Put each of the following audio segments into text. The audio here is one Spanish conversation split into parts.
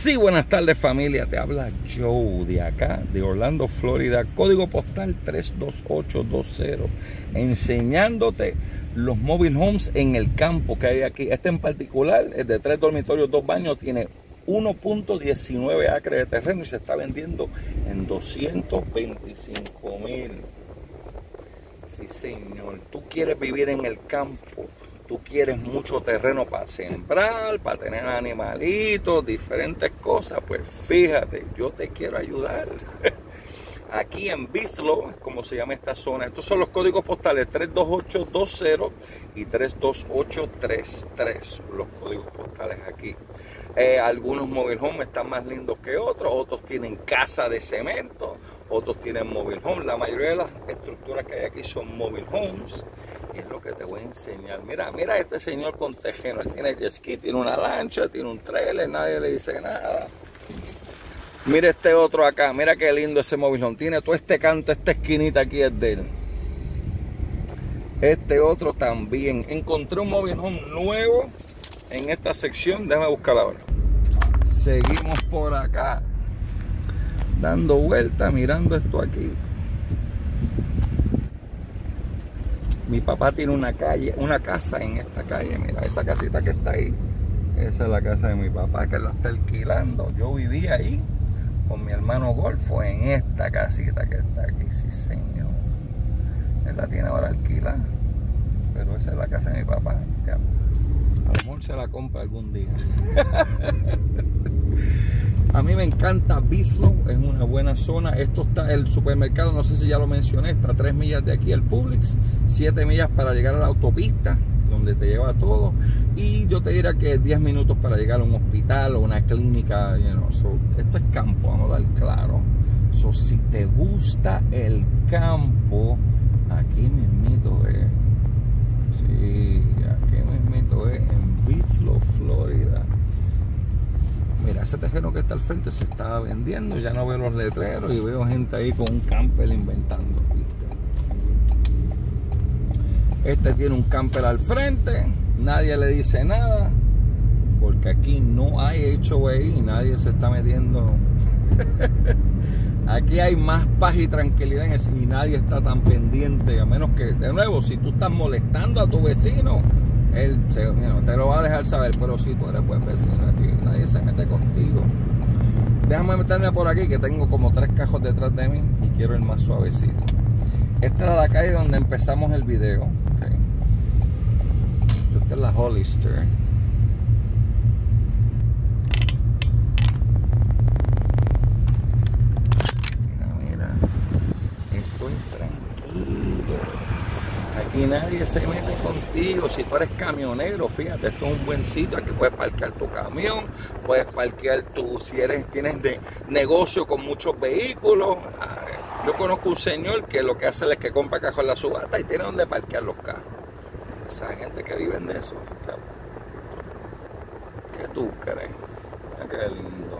Sí, buenas tardes familia, te habla Joe de acá, de Orlando, Florida, código postal 32820, enseñándote los mobile homes en el campo que hay aquí. Este en particular es de 3 dormitorios, 2 baños, tiene 1.19 acres de terreno y se está vendiendo en $225,000. Sí, señor, tú quieres vivir en el campo. Tú quieres mucho terreno para sembrar, para tener animalitos, diferentes cosas, pues fíjate, yo te quiero ayudar. Aquí en Bithlo, es como se llama esta zona. Estos son los códigos postales 32820 y 32833, los códigos postales aquí. Algunos mobile homes están más lindos que otros tienen casa de cemento, otros tienen mobile homes. La mayoría de las estructuras que hay aquí son mobile homes. Y es lo que te voy a enseñar. Mira a este señor con tejeno. Él tiene jet ski, tiene una lancha, tiene un trailer, nadie le dice nada. Mira este otro acá, mira qué lindo ese mobile home. Tiene todo este canto, esta esquinita aquí es de él. Este otro también. Encontré un mobile home nuevo en esta sección. Déjame buscarla ahora. Seguimos por acá, dando vuelta, mirando esto aquí. Mi papá tiene una casa en esta calle. Mira, esa casita que está ahí. Esa es la casa de mi papá, que la está alquilando. Yo vivía ahí con mi hermano Golfo en esta casita que está aquí. Sí, señor. Él la tiene ahora alquilada. Pero esa es la casa de mi papá. Ya. A lo mejor se la compra algún día. A mí me encanta Bithlo, es una buena zona. Esto está, el supermercado, no sé si ya lo mencioné, está a 3 millas de aquí, el Publix, 7 millas para llegar a la autopista, donde te lleva todo. Y yo te diría que 10 minutos para llegar a un hospital o una clínica. Esto es campo, vamos a dar claro. Si te gusta el campo, aquí mismito es. Sí, aquí mismito es, en Bithlo, Florida. Mira, ese terreno que está al frente se está vendiendo. Ya no veo los letreros y veo gente ahí con un camper inventando, ¿viste? Este tiene un camper al frente. Nadie le dice nada. Porque aquí no hay HOA y nadie se está metiendo. Aquí hay más paz y tranquilidad en ese, y nadie está tan pendiente. A menos que, de nuevo, si tú estás molestando a tu vecino, él te lo va a dejar saber. Pero si tú eres buen vecino, aquí nadie se mete contigo. Déjame meterme por aquí, que tengo como 3 cajos detrás de mí y quiero ir más suavecito. Esta era la calle donde empezamos el video, okay. Esta es la Hollister. Mira, estoy tranquilo. Aquí nadie se mete contigo. Si tú eres camionero, fíjate, esto es un buen sitio. Aquí puedes parquear tu camión, puedes parquear tienes negocio con muchos vehículos. Yo conozco un señor que lo que hace es que compra cajos en la subasta y tiene donde parquear los carros. Esa gente que vive de eso. ¿Qué tú crees? Mira qué lindo.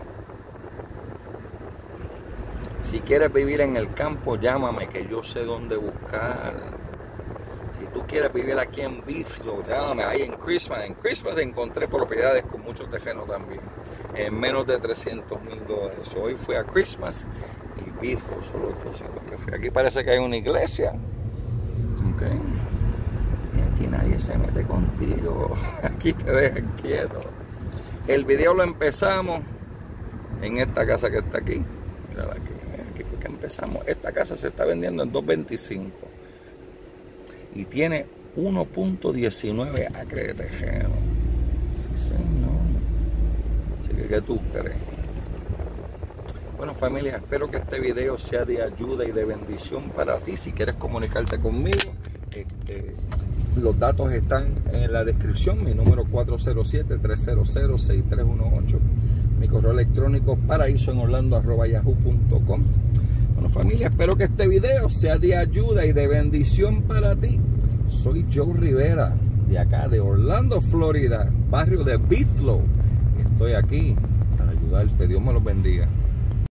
Si quieres vivir en el campo, llámame, que yo sé dónde buscar. Si tú quieres vivir aquí en Bithlo, llámame. Ahí en Christmas. En Christmas encontré propiedades con mucho terreno también. En menos de $300,000. Hoy fui a Christmas y Bithlo son los 2 sitios que fui. Aquí parece que hay una iglesia. Ok. Y aquí nadie se mete contigo. Aquí te dejan quieto. El video lo empezamos en esta casa que está aquí. Aquí fue que empezamos. Esta casa se está vendiendo en $225,000. Y tiene 1.19 acres de terreno. Sí, señor. Así que, ¿qué tú crees? Bueno, familia, espero que este video sea de ayuda y de bendición para ti. Si quieres comunicarte conmigo, los datos están en la descripción. Mi número 407-300-6318. Mi correo electrónico paraísoenorlando@yahoo.com. Bueno, familia, espero que este video sea de ayuda y de bendición para ti. Soy Joe Rivera, de acá, de Orlando, Florida, barrio de Bithlo. Estoy aquí para ayudarte. Dios me los bendiga.